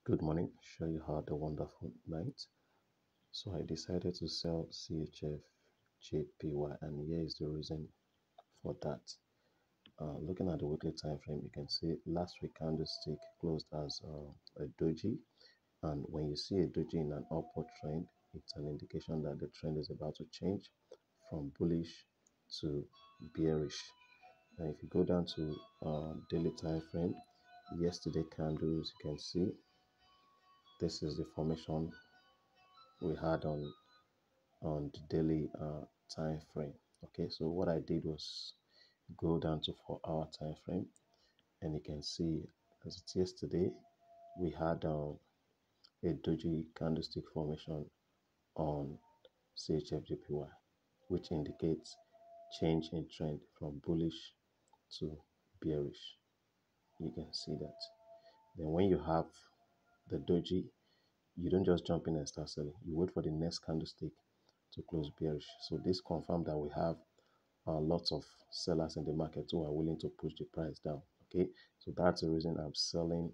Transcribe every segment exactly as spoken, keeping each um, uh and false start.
Good morning. Sure you had a wonderful night. So I decided to sell C H F J P Y, and here is the reason for that. Uh, looking at the weekly time frame, you can see last week candlestick closed as uh, a doji, and when you see a doji in an upward trend, it's an indication that the trend is about to change from bullish to bearish. And if you go down to uh, daily time frame, yesterday candles, you can see this is the formation we had on on the daily uh, time frame. Okay, so what I did was go down to four hour time frame, and you can see as it's yesterday we had um, a doji candlestick formation on C H F J P Y, which indicates change in trend from bullish to bearish. You can see that. Then when you have the doji, you don't just jump in and start selling. You wait for the next candlestick to close bearish. So this confirmed that we have uh, lots of sellers in the market who are willing to push the price down. Okay, so that's the reason I'm selling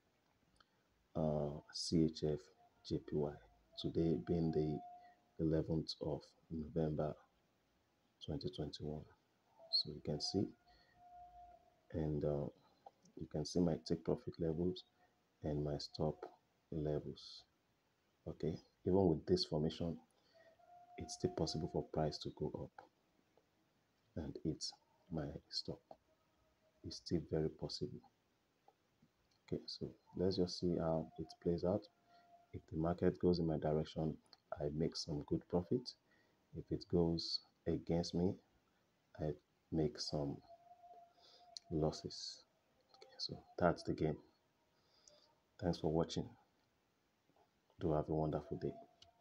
uh, C H F J P Y today, being the eleventh of November twenty twenty-one. So you can see, and uh, you can see my take profit levels and my stop levels. Okay, even with this formation, it's still possible for price to go up, and it's my stop. It's still very possible. Okay, so let's just see how it plays out. If the market goes in my direction, I make some good profit. If it goes against me, I make some losses. Okay, so that's the game. Thanks for watching. Do have a wonderful day.